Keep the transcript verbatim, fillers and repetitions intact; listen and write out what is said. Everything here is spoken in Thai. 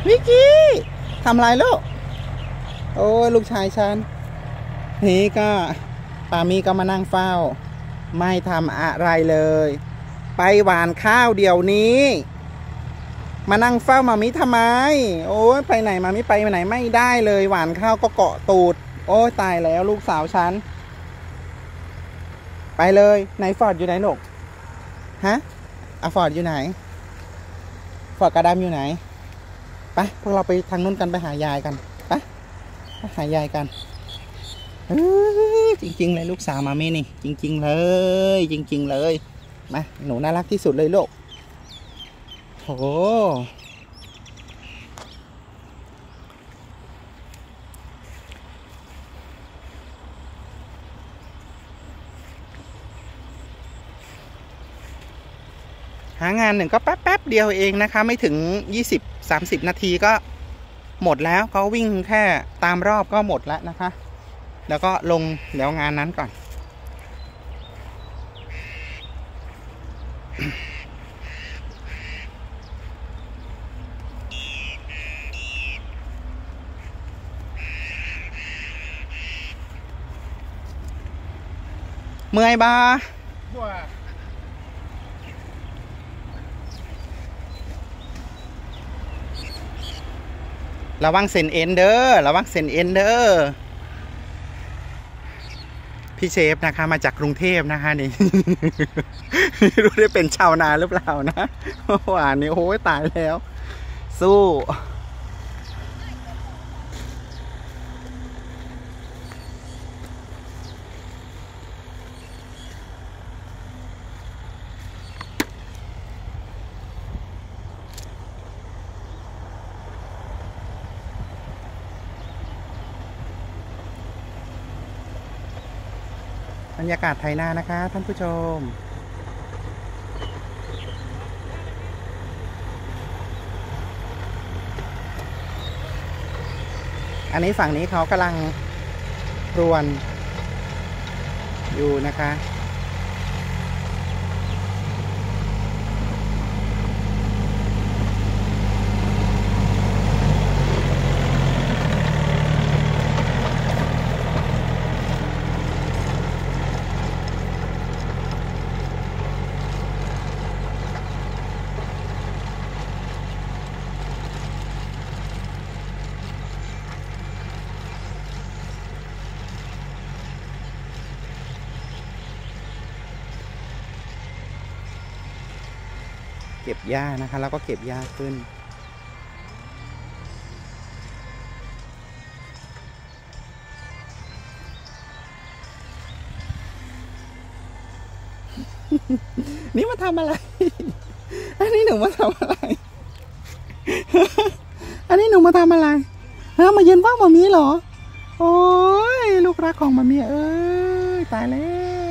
วิกกี้ทำไรลูกโอ้ยลูกชายฉันนี่ก็ปามีก็มานั่งเฝ้าไม่ทำอะไรเลยไปหวานข้าวเดี๋ยวนี้มานั่งเฝ้ามามิทำไมโอ้ยไปไหนมามิไปไหนไม่ได้เลยหวานข้าวก็เกาะตูดโอ้ยตายแล้วลูกสาวฉันไปเลยไหนฟอร์ดอยู่ไหนลูกฮะอะฟอร์ดอยู่ไหนฟอร์ดกระดำอยู่ไหนไปพวกเราไปทางนู้นกันไปหายายกันไปไปหายายกันจริงๆเลยลูกสาวมามี่นี่จริงๆเลยจริงๆเลยมาหนูน่ารักที่สุดเลยลูกโหหางานหนึ่งก็แป๊บๆเดียวเองนะคะไม่ถึง ยี่สิบถึงสามสิบ นาทีก็หมดแล้วเขาวิ่งแค่ตามรอบก็หมดแล้วนะคะแล้วก็ลงเดี๋ยวงานนั้นก่อนเมื่อยบ้าระวังเส้นเอ็นเด้อระวังเส้นเอ็นเด้อพี่เชฟนะคะมาจากกรุงเทพนะคะนี่ ไม่รู้ได้เป็นชาวนาหรือเปล่านะหวานนี่โอ้ยตายแล้วสู้บรรยากาศไถนานะคะท่านผู้ชมอันนี้ฝั่งนี้เขากำลังรวนอยู่นะคะเก็บหญ้านะคะแล้วก็เก็บหญ้าขึ้นนี่มาทำอะไรอันนี้หนูมาทำอะไรอันนี้หนูมาทำอะไรเฮ้ยมายืนเฝ้ามามีเหรอโอ้ยลูกรักของมามีเอ้ยตายแล้ว